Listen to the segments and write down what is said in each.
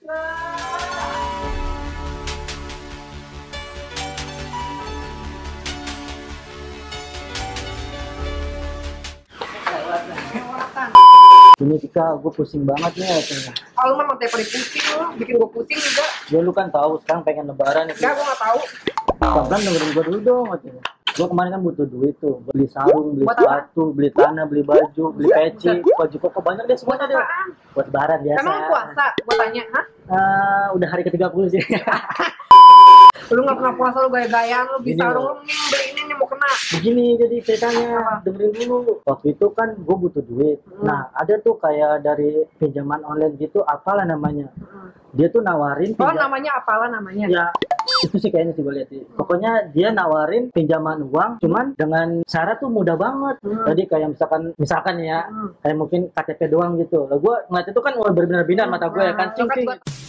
Ini Tika, gue pusing banget nih katanya. Kalau memang tiap hari pusing lo, bikin gue pusing juga. Ya lu kan tahu sekarang pengen lebaran nih. Enggak, gue nggak tahu. Pelan dengerin gue dulu dong katanya. Gue kemarin kan butuh duit tuh, beli sarung, beli Buat apa? sepatu, beli tanah, beli baju, beli peci, baju koko banyak deh semuanya deh. Apaan? Buat lebaran biasa. Emang lu puasa? Gue tanya, hah? Udah hari ke-30 sih. Lu nggak pernah puasa, lu gaya-gayaan, lu Gini bisa loh. lu mending beli ini nih mau kena. Begini jadi ceritanya, dengerin dulu. Waktu itu kan gue butuh duit. Nah ada tuh kayak dari pinjaman online gitu, apalah namanya. Dia tuh nawarin Oh namanya apalah namanya? Ya itu sih kayaknya sih gue lihat sih. Pokoknya dia nawarin pinjaman uang, cuman dengan syarat tuh mudah banget. Jadi kayak misalkan ya, kayak mungkin KTP doang gitu. Lah gue ngeliat itu kan benar-benar mata gue ya kan, cing.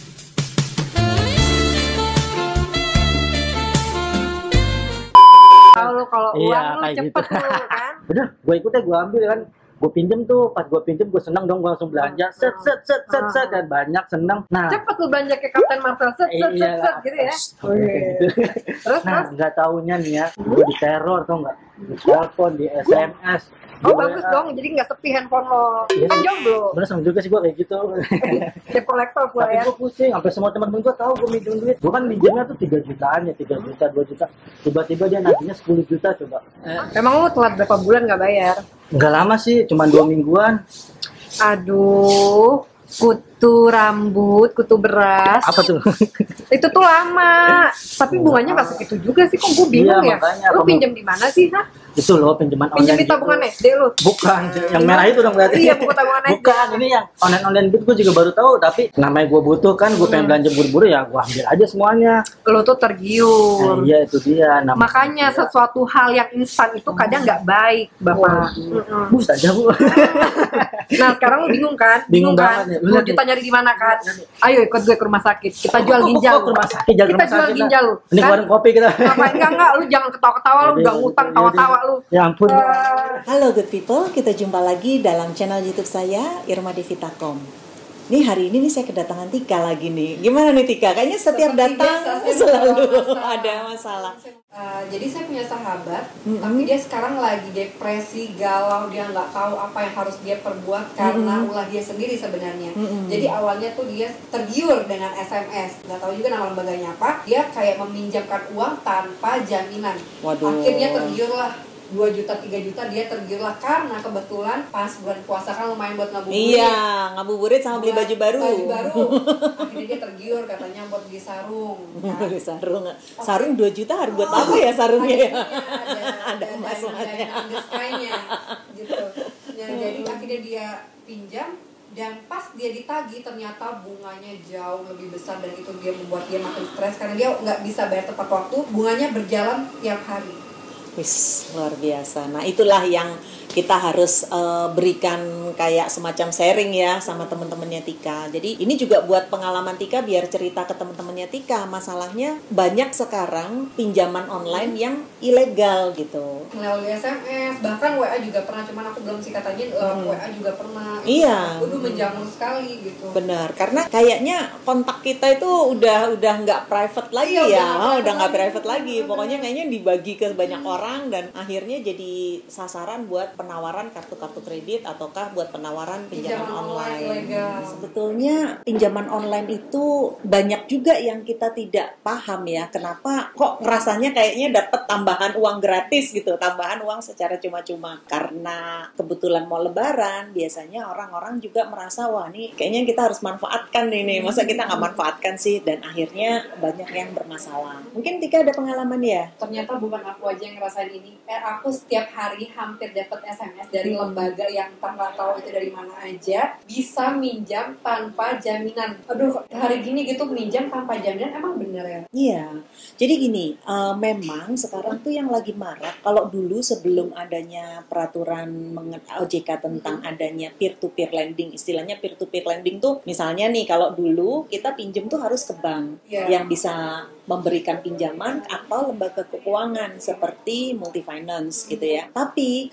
Kalau Iya, uang lu kayak cepet gitu. lu kan. Udah, gue ikut deh, gue ambil kan. Gue pinjem tuh, pas gue pinjem gue seneng dong, gue langsung belanja, set dan banyak seneng. Nah, Cepet lu belanja ke Kapten Marcel, set gitu ya. Gitu. Terus Nggak taunya nih ya, gue diteror tau nggak? Di telepon, di SMS. Oh bagus dong, jadi nggak sepi handphone lo. Kan jomblo. Bener sama juga sih gue kayak gitu. Debt collector gue Tapi ya. gue pusing, sampai semua temen-temen gue tahu gue minjem duit. Gue kan minjemnya tuh 3 jutaan ya, 3 juta, 2 juta. Tiba-tiba dia nagihnya 10 juta coba. Emang lu telat berapa bulan nggak bayar? Nggak lama sih, cuma 2 mingguan. Aduh, kutu rambut, kutu beras. Apa tuh? Itu tuh lama. Tapi bunganya nggak segitu juga sih, kok gue bingung Iya, ya. makanya, Lu apa pinjam di mana sih, ha? Itu loh pinjaman online. Pinjam di tabungan SD lu? Bukan, yang merah itu dong berarti. Iya, buku tabungan SD. Bukan, ini yang online gitu gue juga baru tahu. Tapi namanya gue butuh kan, gue pengen belanja buru-buru ya gue ambil aja semuanya. Lu tuh tergiur. Iya itu dia. Makanya sesuatu hal yang instan itu kadang nggak baik, Bapak. Bus aja bu. Nah sekarang lu bingung kan? Bingung kan? banget ya. 10 juta nyari di mana kan? Ayo ikut gue ke rumah sakit. Kita jual ginjal. Ke rumah sakit, jangan Kita rumah jual sakit, ginjal lu. Ini Kan? warung kopi kita. Ngapain enggak? Lu jangan ketawa-ketawa lu udah ngutang tawa-tawa lu. Ya ampun. Halo good people, kita jumpa lagi dalam channel YouTube saya, Irma Devitacom. Nih hari ini nih saya kedatangan Tika lagi nih. Gimana nih Tika? Kayaknya setiap Seperti datang biasa, selalu ada masalah. Jadi saya punya sahabat, tapi dia sekarang lagi depresi, galau, dia nggak tahu apa yang harus dia perbuat karena ulah dia sendiri sebenarnya. Jadi awalnya tuh dia tergiur dengan SMS, nggak tahu juga nama lembaganya apa. Dia kayak meminjamkan uang tanpa jaminan. Waduh. Akhirnya tergiur lah. 2 juta, 3 juta dia tergiur lah karena kebetulan pas bulan puasa kan lumayan buat ngabuburit. Iya, ngabuburit sama beli baju baru. Akhirnya dia tergiur katanya buat beli sarung. Beli sarung. Sarung 2 juta harus buat apa ya sarungnya ya? Ada emas-emasnya. Gitu. Ya, jadi akhirnya dia pinjam dan pas dia ditagih ternyata bunganya jauh lebih besar dan itu dia membuat dia makin stres karena dia nggak bisa bayar tepat waktu, bunganya berjalan tiap hari. Wis, luar biasa. Nah, itulah yang kita harus berikan kayak semacam sharing ya sama teman-temannya Tika. Jadi ini juga buat pengalaman Tika biar cerita ke teman-temannya Tika. Masalahnya banyak sekarang pinjaman online yang ilegal gitu. Melalui SMS, bahkan WA juga pernah, cuman aku belum sih katanya WA juga pernah. Iya. Itu menjamur sekali gitu. Benar, karena kayaknya kontak kita itu udah nggak private lagi ya. Udah nggak private lagi. Pokoknya kayaknya dibagi ke banyak orang dan akhirnya jadi sasaran buat penawaran kartu-kartu kredit ataukah buat penawaran pinjaman online. Sebetulnya pinjaman online itu banyak juga yang kita tidak paham ya. Kenapa kok rasanya kayaknya dapat tambahan uang gratis gitu, tambahan uang secara cuma-cuma. Karena kebetulan mau lebaran, biasanya orang-orang juga merasa wah nih kayaknya kita harus manfaatkan ini. Masa kita nggak manfaatkan sih? Dan akhirnya banyak yang bermasalah. Mungkin Tika ada pengalaman ya? Ternyata bukan aku aja yang ngerasain ini. Aku setiap hari hampir dapat SMS dari lembaga yang nggak tahu itu dari mana aja, bisa minjam tanpa jaminan. Aduh, hari gini gitu minjam tanpa jaminan emang bener ya? Iya. Jadi gini, memang sekarang tuh yang lagi marak. Kalau dulu sebelum adanya peraturan OJK tentang adanya peer-to-peer lending, istilahnya peer-to-peer lending tuh, misalnya nih kalau dulu kita pinjam tuh harus ke bank yang bisa memberikan pinjaman atau lembaga keuangan seperti multifinance gitu ya. Tapi kalau sekarang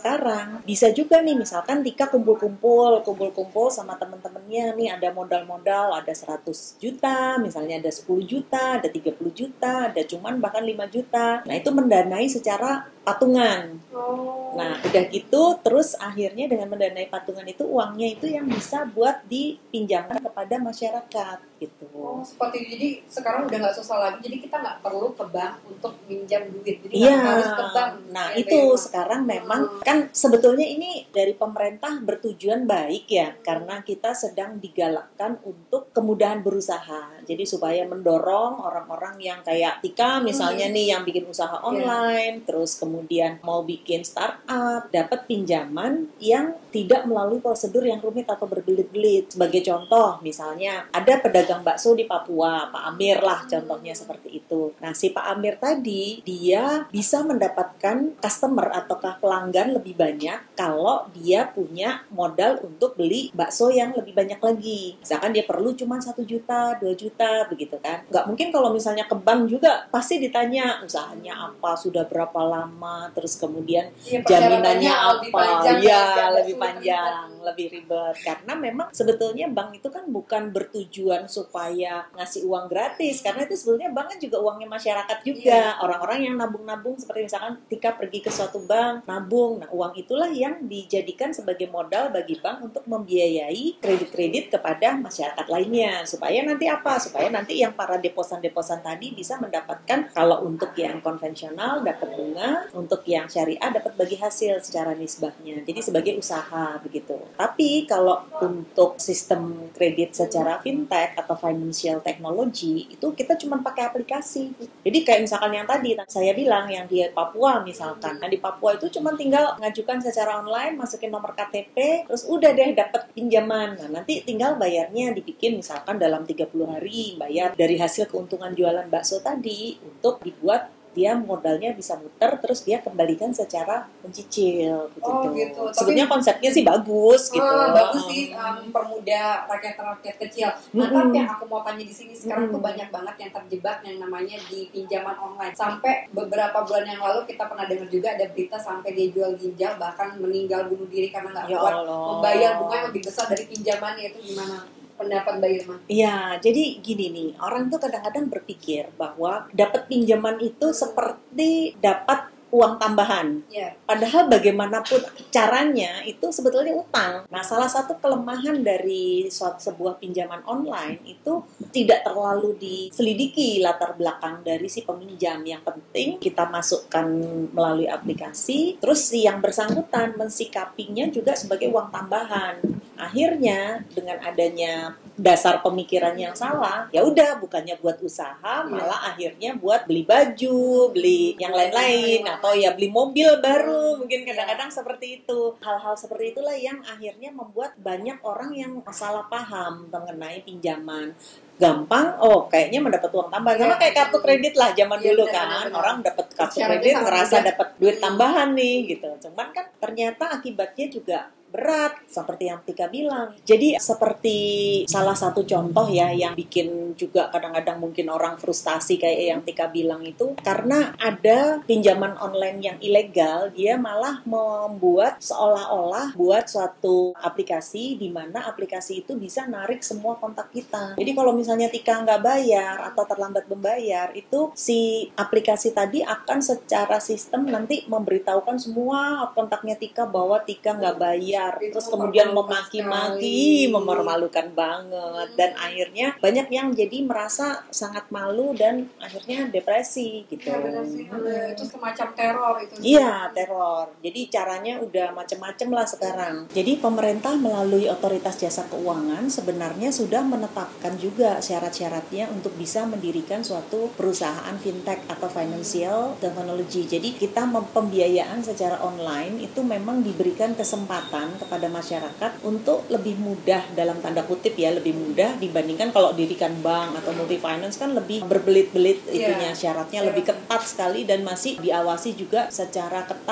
sekarang bisa juga nih, misalkan Tika kumpul-kumpul sama temen-temennya nih, ada modal-modal, ada 100 juta, misalnya ada 10 juta, ada 30 juta, ada cuman bahkan 5 juta. Nah, itu mendanai secara patungan. Nah, udah gitu, terus akhirnya dengan mendanai patungan itu, uangnya itu yang bisa buat dipinjamkan kepada masyarakat, gitu. Seperti itu. Jadi sekarang udah nggak susah lagi, jadi kita nggak perlu ke bank untuk minjam duit. Jadi Iya. nggak harus ke bank. Nah, itu sekarang memang kan sebetulnya ini dari pemerintah bertujuan baik ya, karena kita sedang digalakkan untuk kemudahan berusaha. Jadi supaya mendorong orang-orang yang kayak Tika misalnya nih, yang bikin usaha online, terus kemudian mau bikin startup, dapat pinjaman yang tidak melalui prosedur yang rumit atau berbelit-belit. Sebagai contoh, misalnya ada pedagang bakso di Papua, Pak Amir lah contohnya seperti itu. Nah, si Pak Amir tadi, dia bisa mendapatkan customer ataukah pelanggan lebih banyak kalau dia punya modal untuk beli bakso yang lebih banyak lagi. Misalkan dia perlu cuma 1 juta, 2 juta, begitu kan. Nggak mungkin kalau misalnya ke bank juga, pasti ditanya usahanya apa, sudah berapa lama, terus kemudian jaminannya apa. Ya, lebih panjang, lebih ribet. Karena memang sebetulnya bank itu kan bukan bertujuan supaya ngasih uang gratis, karena itu sebetulnya bank kan juga uangnya masyarakat juga. Orang-orang yang nabung-nabung, seperti misalkan Tika pergi ke suatu bank, nabung. Nah, uang itulah yang dijadikan sebagai modal bagi bank untuk membiayai kredit-kredit kepada masyarakat lainnya. Supaya nanti apa? Supaya nanti yang para deposan-deposan tadi bisa mendapatkan, kalau untuk yang konvensional dapat bunga, untuk yang syariah dapat bagi hasil secara nisbahnya. Jadi sebagai usaha begitu. Tapi kalau untuk sistem kredit secara fintech atau financial technology, itu kita cuma pakai aplikasi. Jadi kayak misalkan yang tadi saya bilang, yang di Papua misalkan. Nah, di Papua itu cuma tinggal ngajukan secara online, masukin nomor KTP, terus udah deh dapat pinjaman. Nah, nanti tinggal bayarnya dibikin misalkan dalam 30 hari, bayar dari hasil keuntungan jualan bakso tadi untuk dibuat dia modalnya bisa muter, terus dia kembalikan secara mencicil gitu. Sebenarnya konsepnya sih bagus gitu. Bagus sih, mempermudah rakyat-rakyat kecil. Nah, tapi yang aku mau tanya di sini sekarang tuh banyak banget yang terjebak yang namanya di pinjaman online. Sampai beberapa bulan yang lalu kita pernah dengar juga ada berita sampai dia jual ginjal, bahkan meninggal bunuh diri karena nggak kuat membayar bunga yang lebih besar dari pinjamannya. Itu gimana pendapat Mbak Irma? Iya, jadi gini nih, orang tuh kadang-kadang berpikir bahwa dapat pinjaman itu seperti dapat uang tambahan. Padahal bagaimanapun caranya itu sebetulnya utang. Nah, salah satu kelemahan dari sebuah pinjaman online itu tidak terlalu diselidiki latar belakang dari si peminjam. Yang penting kita masukkan melalui aplikasi, terus si yang bersangkutan mensikapinya juga sebagai uang tambahan. Akhirnya dengan adanya dasar pemikiran yang salah, ya udah, bukannya buat usaha, malah akhirnya buat beli baju, beli yang lain-lain, atau ya beli mobil baru, mungkin kadang-kadang seperti itu. Hal-hal seperti itulah yang akhirnya membuat banyak orang yang salah paham mengenai pinjaman. Gampang, kayaknya mendapat uang tambahan. Sama kayak kartu kredit lah zaman dulu kan. Orang dapat kartu kredit ngerasa dapat duit tambahan nih gitu. Cuman kan ternyata akibatnya juga berat, seperti yang Tika bilang. Jadi seperti salah satu contoh ya yang bikin juga kadang-kadang mungkin orang frustasi kayak yang Tika bilang itu, karena ada pinjaman online yang ilegal, dia malah membuat seolah-olah buat suatu aplikasi di mana aplikasi itu bisa narik semua kontak kita. Jadi kalau misalnya Tika nggak bayar atau terlambat membayar, itu si aplikasi tadi akan secara sistem nanti memberitahukan semua kontaknya Tika bahwa Tika nggak bayar. Terus kemudian memaki-maki, mempermalukan banget, dan akhirnya banyak yang jadi merasa sangat malu dan akhirnya depresi gitu. Ya, benar sih. Itu semacam teror itu. Iya, teror. Jadi caranya udah macam-macam lah sekarang. Jadi pemerintah melalui Otoritas Jasa Keuangan sebenarnya sudah menetapkan juga syarat-syaratnya untuk bisa mendirikan suatu perusahaan fintech atau financial technology. Jadi kita pembiayaan secara online itu memang diberikan kesempatan kepada masyarakat untuk lebih mudah, dalam tanda kutip ya, lebih mudah dibandingkan kalau dirikan bank atau multi finance kan lebih berbelit-belit itunya, syaratnya lebih ketat sekali dan masih diawasi juga secara ketat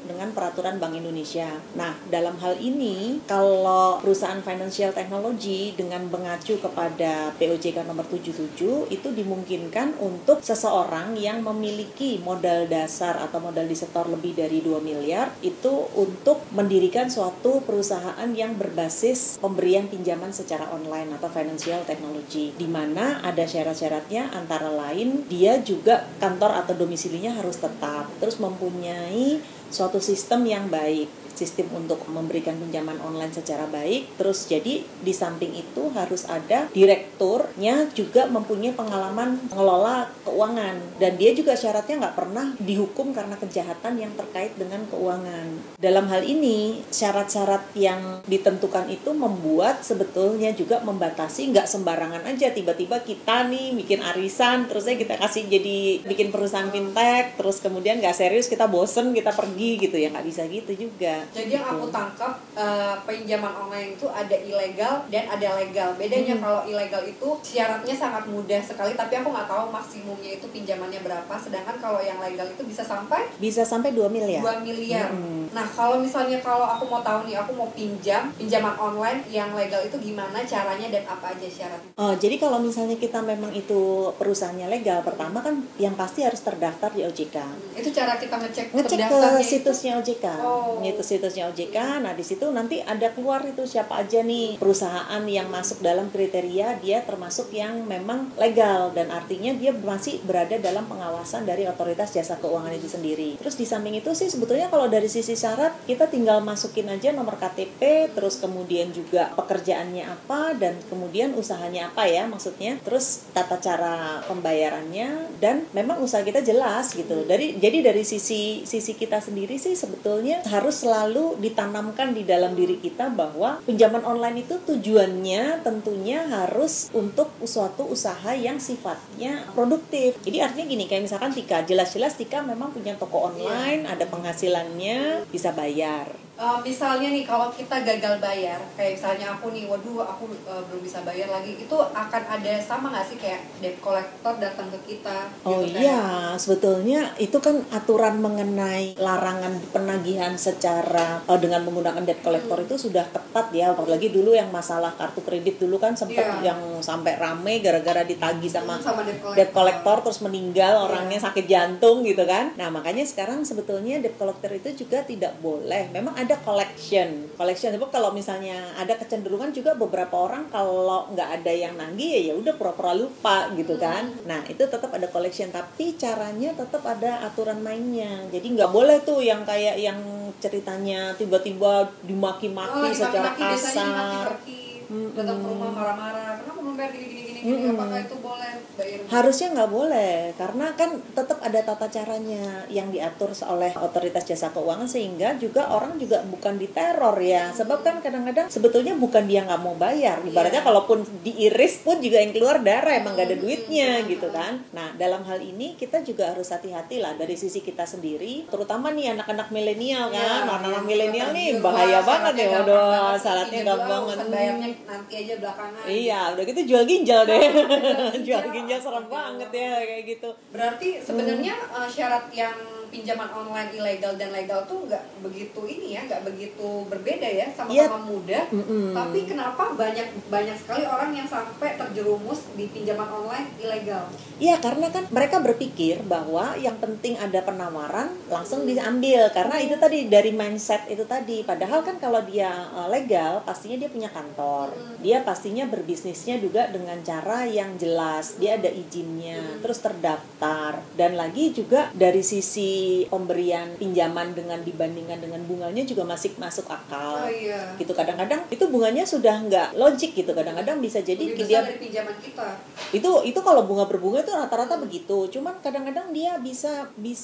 dengan peraturan Bank Indonesia. Nah, dalam hal ini kalau perusahaan financial technology dengan mengacu kepada POJK nomor 77 itu dimungkinkan untuk seseorang yang memiliki modal dasar atau modal disetor lebih dari 2 miliar itu untuk mendirikan suatu perusahaan yang berbasis pemberian pinjaman secara online atau financial technology, di mana ada syarat-syaratnya, antara lain dia juga kantor atau domisilinya harus tetap, terus mempunyai suatu sistem yang baik, sistem untuk memberikan pinjaman online secara baik. Terus jadi di samping itu harus ada direkturnya juga mempunyai pengalaman mengelola keuangan, dan dia juga syaratnya nggak pernah dihukum karena kejahatan yang terkait dengan keuangan. Dalam hal ini syarat-syarat yang ditentukan itu membuat sebetulnya juga membatasi, nggak sembarangan aja tiba-tiba kita nih bikin arisan terusnya kita kasih jadi bikin perusahaan fintech, terus kemudian nggak serius, kita bosen, kita pergi gitu ya, nggak bisa gitu juga. Jadi yang aku tangkap pinjaman online itu ada ilegal dan ada legal. Bedanya kalau ilegal itu syaratnya sangat mudah sekali, tapi aku nggak tahu maksimumnya itu pinjamannya berapa. Sedangkan kalau yang legal itu bisa sampai 2 miliar. 2 miliar. Nah, kalau misalnya kalau aku mau tahu nih, aku mau pinjaman online yang legal itu gimana caranya dan apa aja syaratnya? Oh, jadi kalau misalnya kita memang itu perusahaannya legal, pertama kan yang pasti harus terdaftar di OJK. Itu cara kita ngecek Ke situsnya OJK. Itu situsnya OJK. Nah, di situ nanti ada keluar itu siapa aja nih perusahaan yang masuk dalam kriteria dia termasuk yang memang legal, dan artinya dia masih berada dalam pengawasan dari Otoritas Jasa Keuangan itu sendiri. Terus di samping itu sih sebetulnya kalau dari sisi syarat kita tinggal masukin aja nomor KTP, terus kemudian juga pekerjaannya apa, dan kemudian usahanya apa ya maksudnya, terus tata cara pembayarannya, dan memang usaha kita jelas gitu. Jadi dari sisi kita sendiri sih sebetulnya harus selalu ditanamkan di dalam diri kita bahwa pinjaman online itu tujuannya tentunya harus untuk suatu usaha yang sifatnya produktif. Jadi artinya gini, kayak misalkan Tika, jelas-jelas Tika memang punya toko online, ada penghasilannya, bisa bayar. Misalnya nih kalau kita gagal bayar, kayak misalnya aku nih, waduh aku belum bisa bayar lagi, itu akan ada sama nggak sih kayak debt collector datang ke kita? Oh gitu, iya, sebetulnya itu kan aturan mengenai larangan penagihan secara dengan menggunakan debt collector itu sudah ketat ya, apalagi dulu yang masalah kartu kredit dulu kan sempat yang sampai rame gara-gara ditagih sama debt collector terus meninggal orangnya sakit jantung gitu kan. Nah makanya sekarang sebetulnya debt collector itu juga tidak boleh. Memang ada collection itu kalau misalnya ada kecenderungan juga beberapa orang kalau nggak ada yang nagih ya udah pura-pura lupa gitu kan. Nah itu tetap ada collection, tapi caranya tetap ada aturan mainnya. Jadi nggak boleh tuh yang kayak yang ceritanya tiba-tiba dimaki-maki secara kasar, datang ke rumah marah-marah, kenapa belum bayar gini-gini, apakah itu boleh bayar? Harusnya nggak boleh, karena kan tetap ada tata caranya yang diatur oleh Otoritas Jasa Keuangan, sehingga juga orang juga bukan diteror ya. Sebab kan kadang-kadang sebetulnya bukan dia nggak mau bayar, ibaratnya kalaupun diiris pun juga yang keluar darah, emang nggak ada duitnya gitu kan. Nah dalam hal ini kita juga harus hati-hati lah dari sisi kita sendiri, terutama nih anak-anak milenial kan. Anak-anak milenial nih bahaya banget ya, waduh syaratnya gampang banget. Nanti aja belakangan. Iya, udah gitu jual ginjal deh. Jual ginjal serem banget ya kayak gitu. Berarti sebenarnya syarat yang pinjaman online ilegal dan legal tuh nggak begitu nggak begitu berbeda ya, sama-sama mudah. Tapi kenapa banyak sekali orang yang sampai terjerumus di pinjaman online ilegal? Iya, karena kan mereka berpikir bahwa yang penting ada penawaran langsung diambil, karena itu tadi dari mindset itu tadi. Padahal kan kalau dia legal pastinya dia punya kantor, dia pastinya berbisnisnya juga dengan cara yang jelas, dia ada izinnya, terus terdaftar, dan lagi juga dari sisi pemberian pinjaman dengan dibandingkan dengan bunganya juga masih masuk akal. Gitu, kadang-kadang itu bunganya sudah nggak logik gitu, kadang-kadang bisa jadi lebih dia besar dari pinjaman kita. Itu kalau bunga berbunga itu rata-rata begitu. Cuman kadang-kadang dia bisa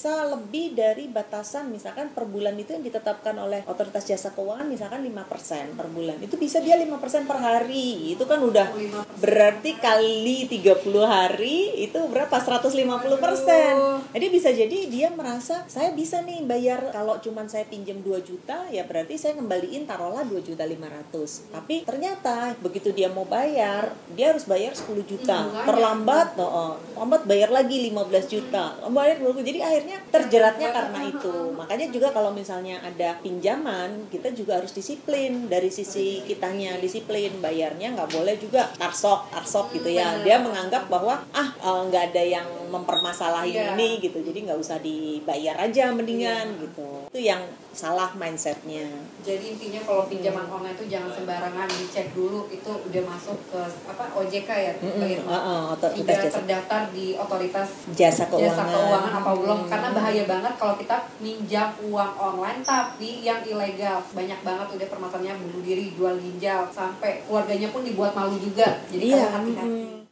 lebih dari batasan, misalkan per bulan itu yang ditetapkan oleh Otoritas Jasa Keuangan misalkan 5% per bulan. Itu bisa dia 5% per hari. Itu kan udah 5%. berarti kali 30 hari itu berapa? 150%. Jadi bisa jadi dia merasa saya bisa nih bayar, kalau cuman saya pinjam 2 juta ya berarti saya kembaliin taruhlah 2.500.000. Tapi ternyata begitu dia mau bayar, dia harus bayar 10 juta. Terlambat, lambat bayar lagi 15 juta. Bayar 20. Jadi akhirnya terjeratnya karena itu. Makanya juga kalau misalnya ada pinjaman, kita juga harus disiplin dari sisi kitanya, disiplin bayarnya, nggak boleh juga tarsok gitu ya. Dia menganggap bahwa nggak ada yang mempermasalahin ini gitu, jadi nggak usah dibayar aja mendingan gitu. Itu yang salah mindsetnya. Jadi intinya kalau pinjaman online itu jangan sembarangan, dicek dulu itu udah masuk ke OJK ya, sudah terdaftar di otoritas jasa keuangan apa belum, karena bahaya banget kalau kita minjam uang online tapi yang ilegal. Banyak banget udah permasalahannya, bunuh diri, jual ginjal, sampai keluarganya pun dibuat malu juga. Jadi hati-hati.